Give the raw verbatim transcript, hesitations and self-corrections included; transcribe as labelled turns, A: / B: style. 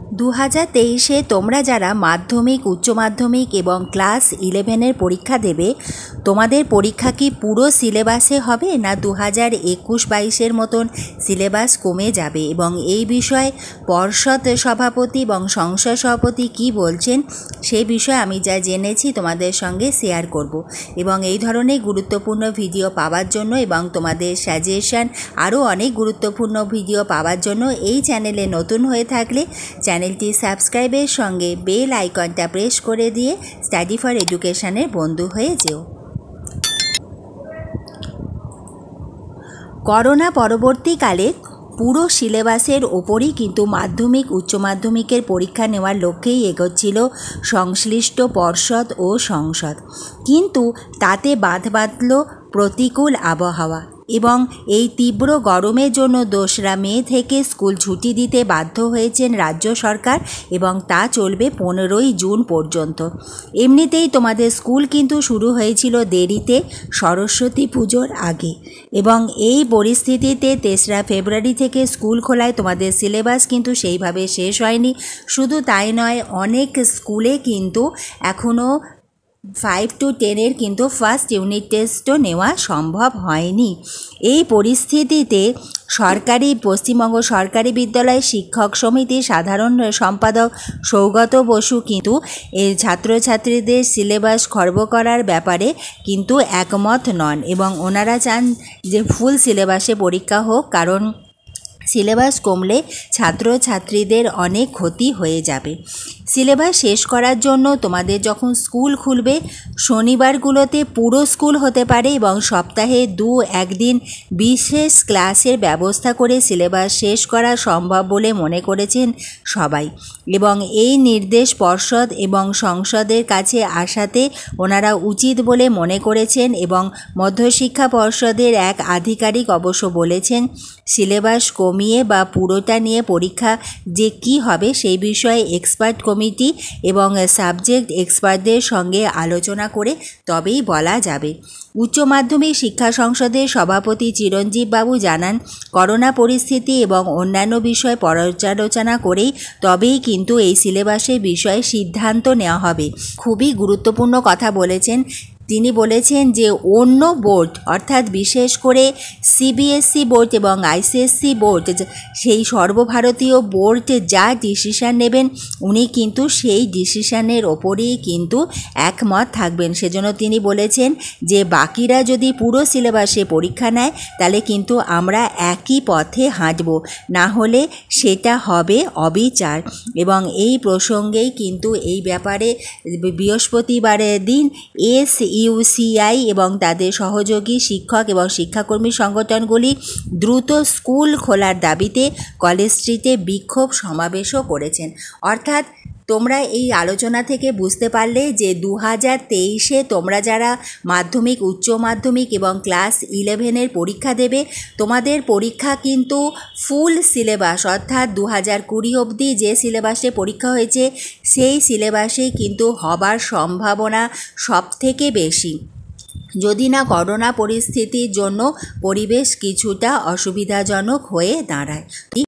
A: দু হাজার তেইশে তোমরা যারা মাধ্যমিক উচ্চ মাধ্যমিক এবং ক্লাস ইলেভেনের পরীক্ষা দেবে, তোমাদের পরীক্ষা কি পুরো সিলেবাসে হবে না দু হাজার একুশ বাইশের মতন সিলেবাস কমে যাবে? এবং এই বিষয়ে পর্ষদ সভাপতি এবং সংসদ সভাপতি কি বলছেন সেই বিষয়ে আমি যা জেনেছি তোমাদের সঙ্গে শেয়ার করব। এবং এই ধরনের গুরুত্বপূর্ণ ভিডিও পাওয়ার জন্য এবং তোমাদের সাজেশন আরও অনেক গুরুত্বপূর্ণ ভিডিও পাওয়ার জন্য এই চ্যানেলে নতুন হয়ে থাকলে চ্যানেলটি সাবস্ক্রাইবের সঙ্গে বেল আইকনটা প্রেস করে দিয়ে স্টাডি ফর এডুকেশনের বন্ধু হয়ে যেও। করোনা পরবর্তীকালে পুরো সিলেবাসের ওপরই কিন্তু মাধ্যমিক উচ্চ মাধ্যমিকের পরীক্ষা নেওয়ার লক্ষ্যেই এগোচ্ছিল সংশ্লিষ্ট পর্ষদ ও সংসদ, কিন্তু তাতে বাধ বাঁধল প্রতিকূল আবহাওয়া এবং এই তীব্র গরমের জন্য দোসরা মে থেকে স্কুল ছুটি দিতে বাধ্য হয়েছেন রাজ্য সরকার এবং তা চলবে পনেরোই জুন পর্যন্ত। এমনিতেই তোমাদের স্কুল কিন্তু শুরু হয়েছিল দেরিতে সরস্বতী পুজোর আগে এবং এই পরিস্থিতিতে তেসরা ফেব্রুয়ারি থেকে স্কুল খোলায় তোমাদের সিলেবাস কিন্তু সেইভাবে শেষ হয়নি। শুধু তাই নয়, অনেক স্কুলে কিন্তু এখনও ফাইভ টু টেনের কিন্তু ফার্স্ট ইউনিট টেস্টও নেওয়া সম্ভব হয়নি। এই পরিস্থিতিতে সরকারি পশ্চিমবঙ্গ সরকারি বিদ্যালয় শিক্ষক সমিতির সাধারণ সম্পাদক সৌগত বসু কিন্তু এই ছাত্রছাত্রীদের সিলেবাস খর্ব করার ব্যাপারে কিন্তু একমত নন এবং ওনারা চান যে ফুল সিলেবাসে পরীক্ষা হোক, কারণ সিলেবাস কমলে ছাত্রছাত্রীদের অনেক ক্ষতি হয়ে যাবে। সিলেবাস শেষ করার জন্য তোমাদের যখন স্কুল খুলবে শনিবারগুলোতে পুরো স্কুল হতে পারে এবং সপ্তাহে দু একদিন বিশেষ ক্লাসের ব্যবস্থা করে সিলেবাস শেষ করা সম্ভব বলে মনে করেছেন সবাই এবং এই নির্দেশ পর্ষদ এবং সংসদের কাছে আসাতে ওনারা উচিত বলে মনে করেছেন এবং মধ্যশিক্ষা পর্ষদের এক আধিকারিক অবশ্য বলেছেন সিলেবাস কমিয়ে বা পুরোটা নিয়ে পরীক্ষা যে কি হবে সেই বিষয়ে এক্সপার্ট কমিটি এবং সাবজেক্ট এক্সপার্টদের সঙ্গে আলোচনা করে তবেই বলা যাবে। উচ্চ মাধ্যমিক শিক্ষা সংসদের সভাপতি চিরঞ্জীব বাবু জানান, করোনা পরিস্থিতি এবং অন্যান্য বিষয় পর্যালোচনা করেই তবেই কিন্তু এই সিলেবাসের বিষয়ে সিদ্ধান্ত নেওয়া হবে। খুবই গুরুত্বপূর্ণ কথা বলেছেন তিনি। বলেছেন যে অন্য বোর্ড অর্থাৎ বিশেষ করে সিবিএসসি বোর্ড এবং আইসিএসসি বোর্ড সেই সর্বভারতীয় বোর্ড যা ডিসিশান নেবেন উনি কিন্তু সেই ডিসিশানের ওপরেই কিন্তু একমত থাকবেন। সেজন্য তিনি বলেছেন যে বাকিরা যদি পুরো সিলেবাসে পরীক্ষা নেয় তাহলে কিন্তু আমরা একই পথে হাঁটব, না হলে সেটা হবে অবিচার। এবং এই প্রসঙ্গেই কিন্তু এই ব্যাপারে বৃহস্পতিবারের দিন এস ইউসিআই এবং তাদের সহযোগী শিক্ষক এবং শিক্ষাকর্মী সংগঠনগুলি দ্রুত স্কুল খোলার দাবিতে কলেজ স্ট্রিটে বিক্ষোভ সমাবেশও করেছেন। অর্থাৎ তোমরা এই আলোচনা থেকে বুঝতে পারলে যে দু হাজার তেইশে তোমরা যারা মাধ্যমিক উচ্চ মাধ্যমিক এবং ক্লাস ইলেভেনের পরীক্ষা দেবে, তোমাদের পরীক্ষা কিন্তু ফুল সিলেবাস অর্থাৎ দু হাজার কুড়ি অবধি যে সিলেবাসে পরীক্ষা হয়েছে সেই সিলেবাসেই কিন্তু হবার সম্ভাবনা সব থেকে বেশি, যদি না করোনা পরিস্থিতির জন্য পরিবেশ কিছুটা অসুবিধাজনক হয়ে দাঁড়ায়।